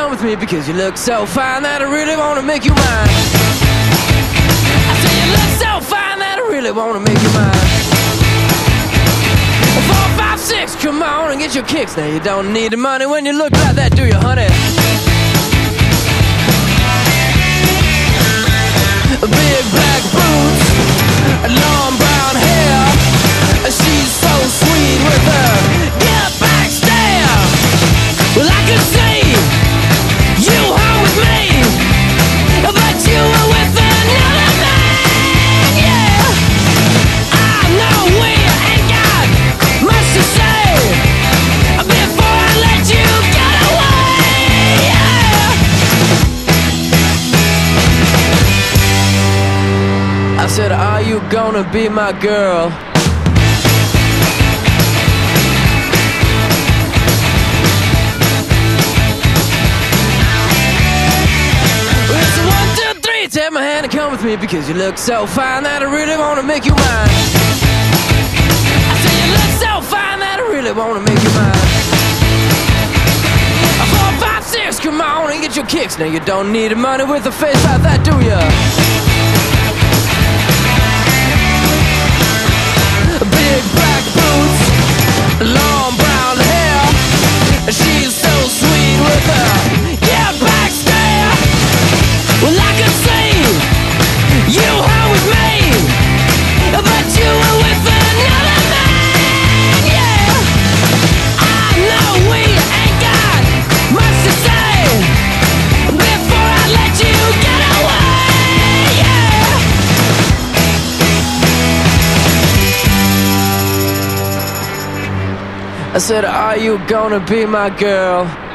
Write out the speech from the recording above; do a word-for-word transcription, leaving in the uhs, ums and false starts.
come with me because you look so fine that I really wanna make you mine. I say you look so fine that I really wanna make you mine. Four, five, six, come on and get your kicks. Now you don't need the money when you look like that, do you, honey? Big black boots, long brown hair. She's so sweet with her get back stare. Well, I could see you home with me, but you were with another man, yeah. I know we ain't got much to say before I let you get away, yeah. I said, are you gonna be my girl? Take my hand and come with me because you look so fine that I really wanna make you mine. I say you look so fine that I really wanna make you mine. Four, five, six, come on and get your kicks. Now you don't need the money with a face like that, do ya? Big black boots, long brown hair. She's so sweet with her yeah, back stare. Well, I could see you home with me, but you were with another man, yeah. I know we ain't got much to say before I let you get away, yeah. I said, are you gonna be my girl?